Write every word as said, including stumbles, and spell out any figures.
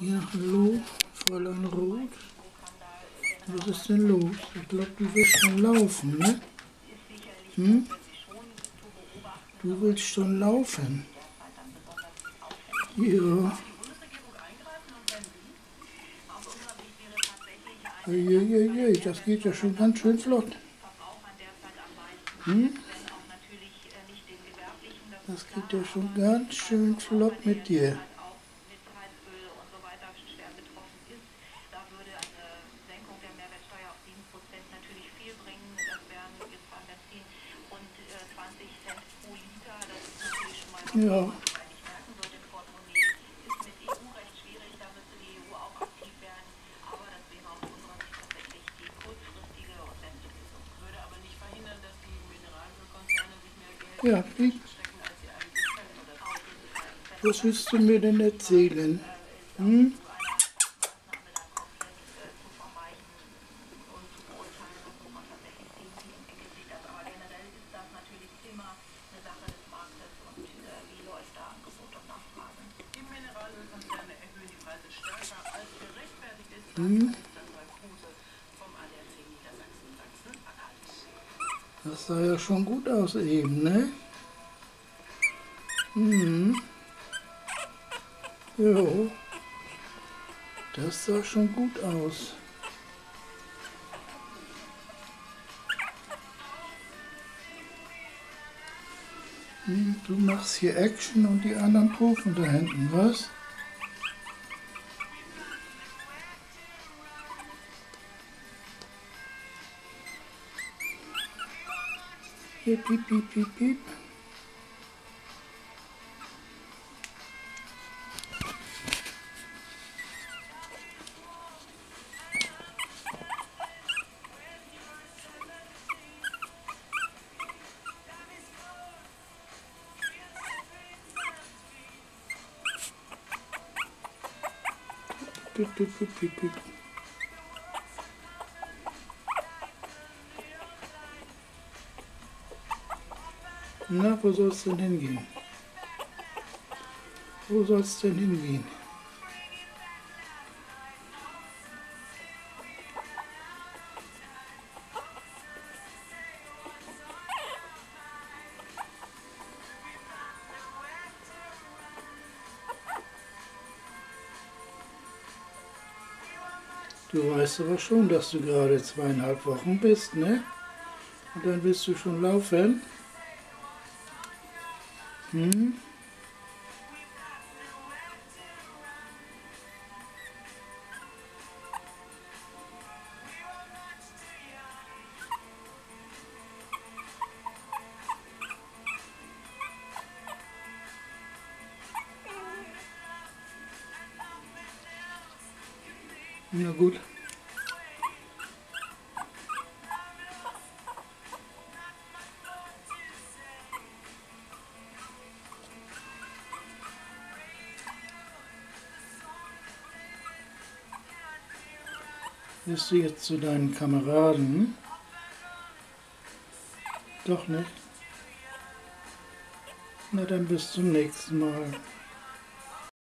Ja, hallo, Fräulein Roth. Was ist denn los? Ich glaube, du willst schon laufen, ne? Hm? Du willst schon laufen. Ja. Uiuiui, das geht ja schon ganz schön flott. Hm? Das geht ja schon ganz schön flott mit dir. Ja. Ja, Piep. Was willst du mir denn erzählen? Hm? Hm? Das sah ja schon gut aus eben, ne? Hm. Jo. Das sah schon gut aus. Hm, du machst hier Action und die anderen rufen da hinten, was? Hier, piep, piep, piep, piep. Piep, piep, piep, piep, piep. Na, wo soll es denn hingehen? Wo soll es denn hingehen? Du weißt aber schon, dass du gerade zweieinhalb Wochen bist, ne? Und dann willst du schon laufen? Hm? Na gut. Bist du jetzt zu deinen Kameraden? Doch nicht? Na dann bis zum nächsten Mal.